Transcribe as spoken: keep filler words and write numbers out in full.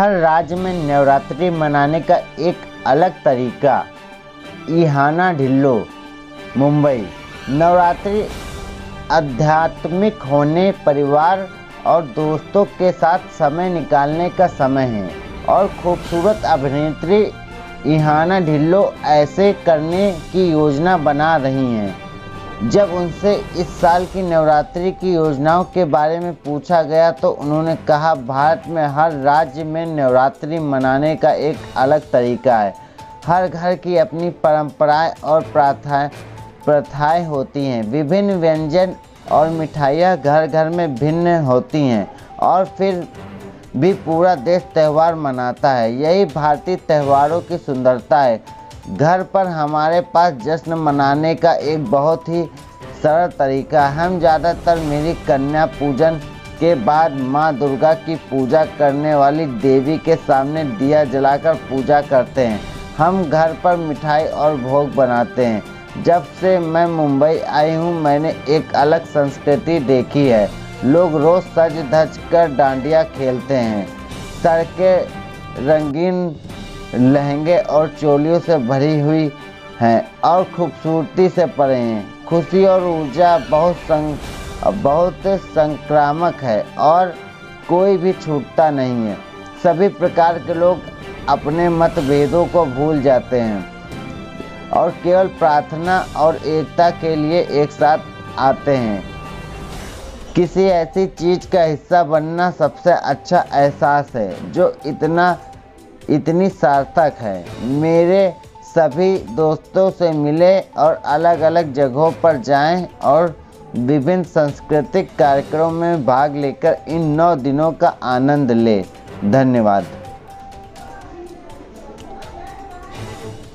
हर राज्य में नवरात्रि मनाने का एक अलग तरीका। इहाना ढिल्लो, मुंबई। नवरात्रि आध्यात्मिक होने, परिवार और दोस्तों के साथ समय निकालने का समय है और खूबसूरत अभिनेत्री इहाना ढिल्लो ऐसे करने की योजना बना रही हैं। जब उनसे इस साल की नवरात्रि की योजनाओं के बारे में पूछा गया तो उन्होंने कहा, भारत में हर राज्य में नवरात्रि मनाने का एक अलग तरीका है। हर घर की अपनी परंपराएं और प्रथाएं प्रथाएं होती हैं। विभिन्न व्यंजन और मिठाइयाँ घर घर में भिन्न होती हैं और फिर भी पूरा देश त्यौहार मनाता है। यही भारतीय त्योहारों की सुंदरता है। घर पर हमारे पास जश्न मनाने का एक बहुत ही सरल तरीका है। हम ज़्यादातर मेरी कन्या पूजन के बाद माँ दुर्गा की पूजा करने वाली देवी के सामने दिया जलाकर पूजा करते हैं। हम घर पर मिठाई और भोग बनाते हैं। जब से मैं मुंबई आई हूँ मैंने एक अलग संस्कृति देखी है। लोग रोज़ सज धज कर डांडिया खेलते हैं। सड़कें रंगीन लहंगे और चोलियों से भरी हुई हैं और खूबसूरती से परे हैं। खुशी और ऊर्जा बहुत संग बहुत संक्रामक है और कोई भी छूटता नहीं है। सभी प्रकार के लोग अपने मतभेदों को भूल जाते हैं और केवल प्रार्थना और एकता के लिए एक साथ आते हैं। किसी ऐसी चीज़ का हिस्सा बनना सबसे अच्छा एहसास है जो इतना इतनी सार्थक है। मेरे सभी दोस्तों से मिले और अलग अलग जगहों पर जाएं और विभिन्न सांस्कृतिक कार्यक्रमों में भाग लेकर इन नौ दिनों का आनंद लें। धन्यवाद।